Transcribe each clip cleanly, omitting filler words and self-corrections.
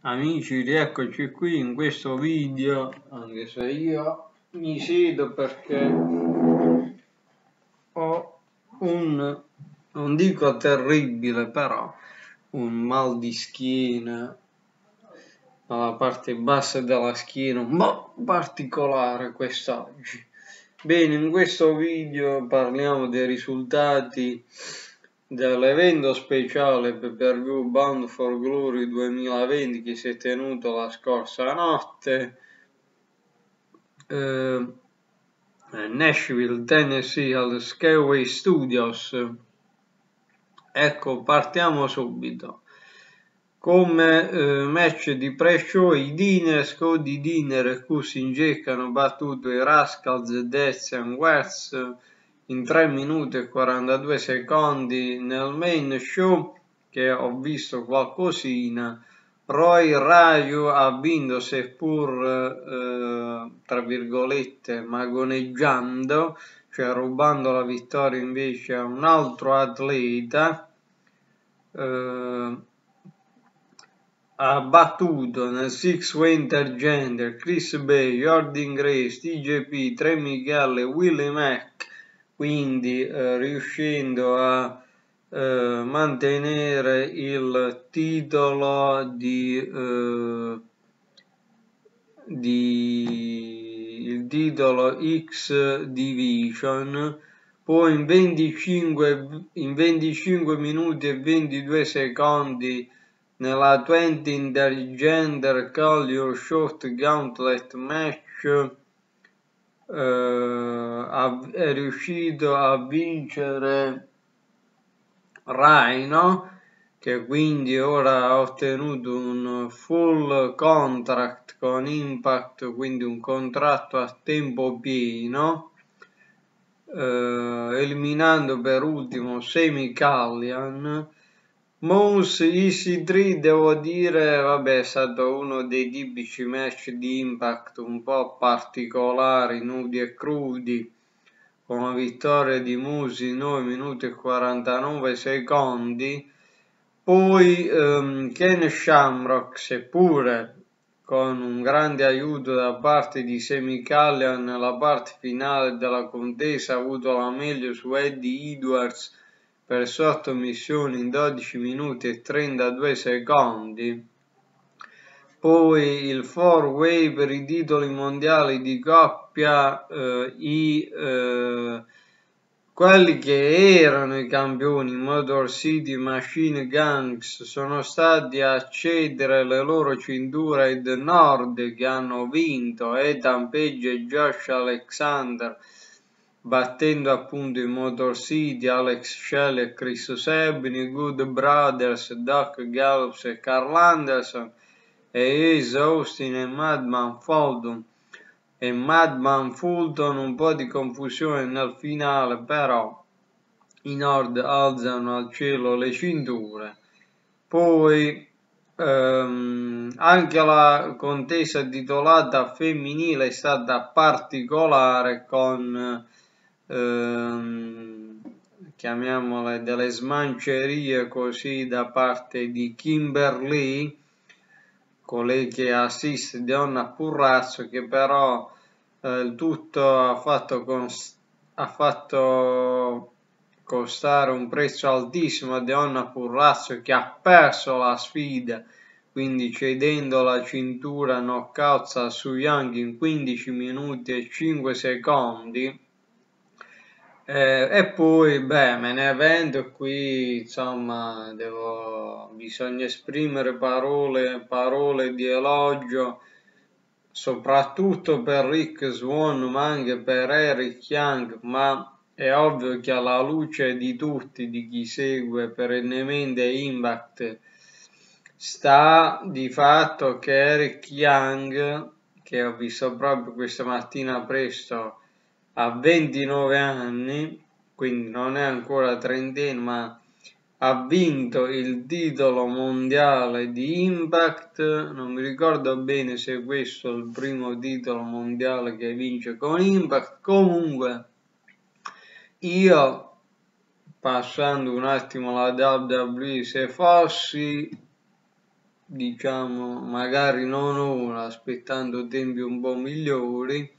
Amici, rieccoci qui in questo video, anche se io mi siedo perché ho non dico terribile, però un mal di schiena alla parte bassa della schiena, un po' particolare quest'oggi. Bene, in questo video parliamo dei risultati dell'evento speciale Pay-Per-View Bound for Glory 2020 che si è tenuto la scorsa notte Nashville, Tennessee al Skyway Studios. Ecco, partiamo subito. Come match di pre-show i Diners, Cody Diner e Cousin Jake hanno battuto i Rascals, Death and West in 3 minuti e 42 secondi. Nel main show, che ho visto qualcosina, Roy Raju ha vinto seppur tra virgolette magoneggiando, cioè rubando la vittoria invece a un altro atleta. Ha battuto nel six-way intergender Chris Bay, Jordan Grace, TJP, Trey Miguel e Willie Mack, quindi riuscendo a mantenere il titolo il titolo X Division. Poi in 25 minuti e 22 secondi nella 20 intergender Call Your Shot Gauntlet Match è riuscito a vincere Rhino, che quindi ora ha ottenuto un full contract con Impact, quindi un contratto a tempo pieno, eliminando per ultimo Sami Callihan. Moose EC3, devo dire, vabbè, è stato uno dei tipici match di Impact un po' particolari, nudi e crudi, con la vittoria di Moose in 9 minuti e 49 secondi. Poi Ken Shamrock, seppure con un grande aiuto da parte di Sami Callihan nella parte finale della contesa, ha avuto la meglio su Eddie Edwards per sottomissione in 12 minuti e 32 secondi. Poi il 4-way per i titoli mondiali di coppia, quelli che erano i campioni Motor City Machine Guns sono stati a cedere le loro cinture ai The Nord, che hanno vinto Ethan Page e Josh Alexander, battendo appunto i Motor City, Alex Shelley e Chris Sabin, Good Brothers, Doc Gallops e Carl Anderson, e Ace Austin e Madman Fulton. E Madman Fulton, un po' di confusione nel finale, però i Nord alzano al cielo le cinture. Poi anche la contesa titolata femminile è stata particolare, con chiamiamole delle smancerie così da parte di Kimberly, colei che assiste Donna Purrazzo, che però il tutto ha fatto costare un prezzo altissimo a Donna Purrazzo, che ha perso la sfida, quindi cedendo la cintura knockout a Su Young in 15 minuti e 5 secondi. E poi, beh, me ne vendo qui, insomma, bisogna esprimere parole di elogio, soprattutto per Rick Swann, ma anche per Eric Young, ma è ovvio che alla luce di tutti, di chi segue perennemente Impact, sta di fatto che Eric Young, che ho visto proprio questa mattina presto, ha 29 anni, quindi non è ancora trentenne, ma ha vinto il titolo mondiale di Impact. Non mi ricordo bene se questo è il primo titolo mondiale che vince con Impact. Comunque, io, passando un attimo alla WWE, se fossi diciamo, magari non ora, aspettando tempi un po' migliori,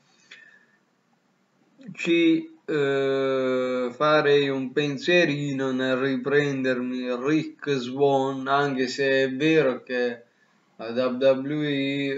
farei un pensierino nel riprendermi Rick Swann, anche se è vero che la WWE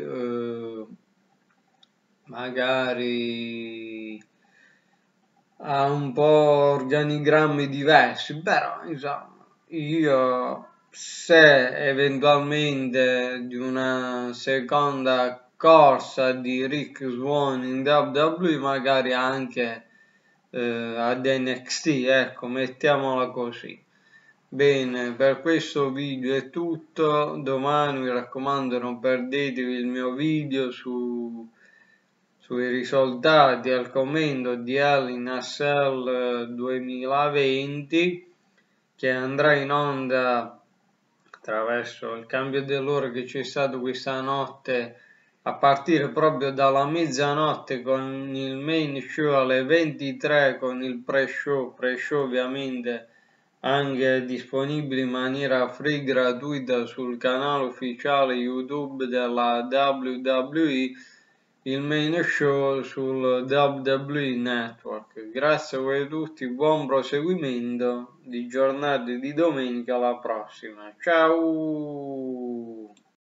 magari ha un po' organigrammi diversi, però insomma io se eventualmente di una seconda corsa di Rick Swann in WWE magari anche ad NXT, ecco, mettiamola così. Bene, per questo video è tutto. Domani mi raccomando non perdetevi il mio video sui risultati al commento di Hell in a Cell 2020 che andrà in onda attraverso il cambio dell'ora che c'è stato questa notte a partire proprio dalla mezzanotte con il main show alle 23 con il pre-show ovviamente anche disponibile in maniera free gratuita sul canale ufficiale YouTube della WWE, il main show sul WWE Network. Grazie a voi tutti, buon proseguimento di giornata di domenica, alla prossima. Ciao!